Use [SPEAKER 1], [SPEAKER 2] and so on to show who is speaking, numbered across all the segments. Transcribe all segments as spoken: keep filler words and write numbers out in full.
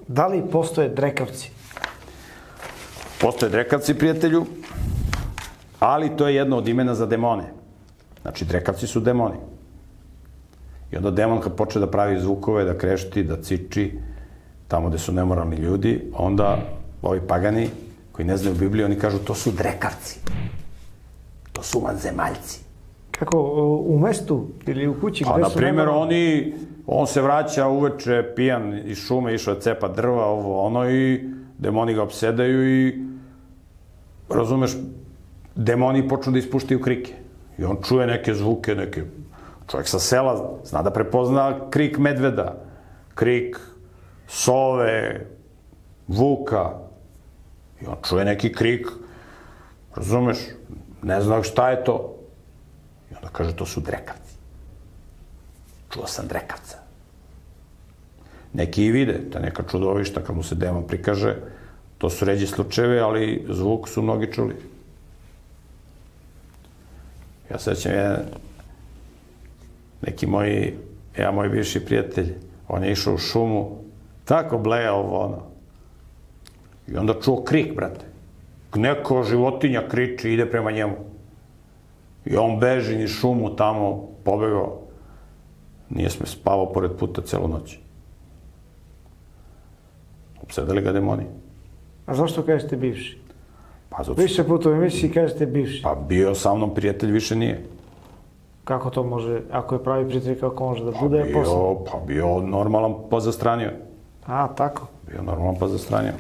[SPEAKER 1] Da li postoje drekavci?
[SPEAKER 2] Postoje drekavci, prijatelju, ali to je jedno od imena za demone. Znači, drekavci su demoni. I onda demon kad počne da pravi zvukove, da krešti, da ciči, tamo gde su nemoralni ljudi, onda ovi pagani koji ne znaju Bibliju, oni kažu to su drekavci. To su vanzemaljci.
[SPEAKER 1] Kako, u mestu ili u kući?
[SPEAKER 2] Pa, na primjer, oni, on se vraća uveče pijan iz šume, išao je cepa drva, ovo, ono, i demoni ga opsedaju i, razumeš, demoni počnu da ispuštaju krike. I on čuje neke zvuke, neke... Čovjek sa sela zna da prepozna krik medveda, krik sove, vuka. I on čuje neki krik, razumeš, ne zna šta je to. I onda kaže, to su drekavci. Čuo sam drekavca. Neki i vide, ta neka čudovišta, kad mu se demon prikaže, to su ređi slučajevi, ali zvuk su mnogi čuli. Ja sećam jedan, neki moji, ja moj bivši prijatelj, on je išao u šumu, tako bleja ovo ono. I onda čuo krik, brate. Neko životinja kriči, ide prema njemu. I on beži niz šumu tamo, pobegao. Nije sme spavao pored puta celu noć. Opsedali ga demoni.
[SPEAKER 1] A zašto kažete bivši?
[SPEAKER 2] Pa zato...
[SPEAKER 1] Više puta u emisiji kažete bivši.
[SPEAKER 2] Pa bio sa mnom prijatelj, više nije.
[SPEAKER 1] Kako to može, ako je pravi prijatelj, kako može da bude
[SPEAKER 2] pa
[SPEAKER 1] posle?
[SPEAKER 2] bio, pa bio normalan pa zastranio.
[SPEAKER 1] A, tako?
[SPEAKER 2] Bio normalan pa zastranio.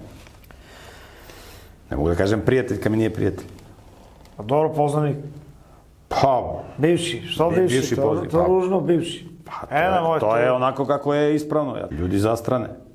[SPEAKER 2] Ne mogu da kažem prijatelj kad mi nije prijatelj.
[SPEAKER 1] A dobro, poznanik?
[SPEAKER 2] Pa...
[SPEAKER 1] Bivši, što
[SPEAKER 2] Ne,
[SPEAKER 1] bivši?
[SPEAKER 2] bivši
[SPEAKER 1] To,
[SPEAKER 2] poznanik,
[SPEAKER 1] to
[SPEAKER 2] pa-
[SPEAKER 1] ružno bivši.
[SPEAKER 2] Pa, to,
[SPEAKER 1] E,
[SPEAKER 2] je,
[SPEAKER 1] nemoj
[SPEAKER 2] to
[SPEAKER 1] to.
[SPEAKER 2] je onako kako je ispravno. Ljudi zastrane.